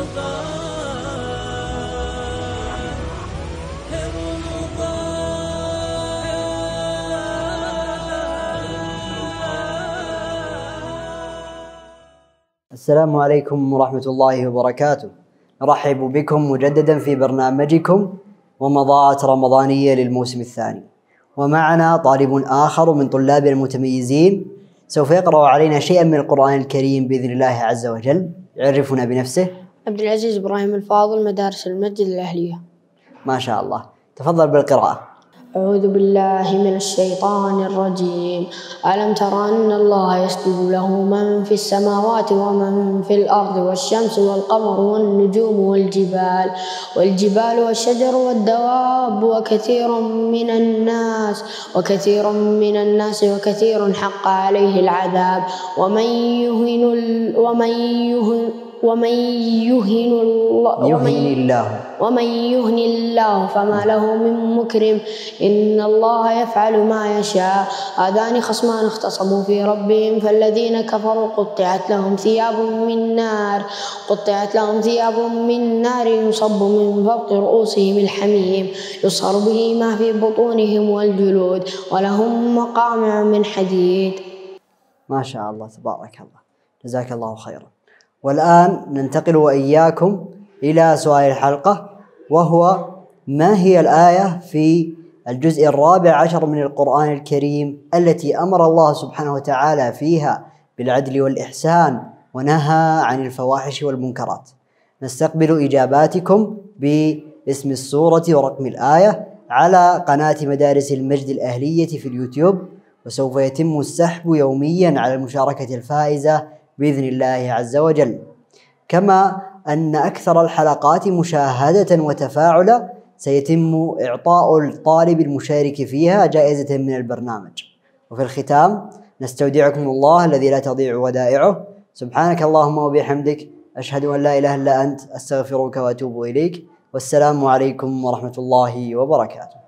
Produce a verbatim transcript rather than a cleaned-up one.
السلام عليكم ورحمة الله وبركاته. نرحب بكم مجددا في برنامجكم ومضاعة رمضانية للموسم الثاني، ومعنا طالب آخر من طلاب المتميزين سوف يقرأ علينا شيئا من القرآن الكريم بإذن الله عز وجل. يعرفنا بنفسه. عبد العزيز إبراهيم الفاضل، مدارس المسجد الأهلية. ما شاء الله، تفضل بالقراءة. أعوذ بالله من الشيطان الرجيم. ألم تر أن الله يسجد له من في السماوات ومن في الأرض والشمس والقمر والنجوم والجبال والجبال والشجر والدواب وكثير من الناس وكثير من الناس وكثير حق عليه العذاب ومن يهن ومن يهن ومن يهن الله يهن الله ومن يهن الله فما له من مكرم إن الله يفعل ما يشاء. هذان خصمان اختصموا في ربهم فالذين كفروا قطعت لهم ثياب من نار قطعت لهم ثياب من نار يصب من فوق رؤوسهم الحميم يصهر به ما في بطونهم والجلود ولهم مقامع من حديد. ما شاء الله، تبارك الله، جزاك الله خيرا. والآن ننتقل وإياكم إلى سؤال الحلقة، وهو: ما هي الآية في الجزء الرابع عشر من القرآن الكريم التي أمر الله سبحانه وتعالى فيها بالعدل والإحسان ونهى عن الفواحش والمنكرات؟ نستقبل إجاباتكم باسم السورة ورقم الآية على قناة مدارس المجد الأهلية في اليوتيوب، وسوف يتم السحب يوميا على المشاركة الفائزة بإذن الله عز وجل، كما أن أكثر الحلقات مشاهدة وتفاعلا سيتم إعطاء الطالب المشارك فيها جائزة من البرنامج. وفي الختام نستودعكم الله الذي لا تضيع ودائعه. سبحانك اللهم وبحمدك، أشهد أن لا إله إلا أنت، أستغفرك وأتوب إليك، والسلام عليكم ورحمة الله وبركاته.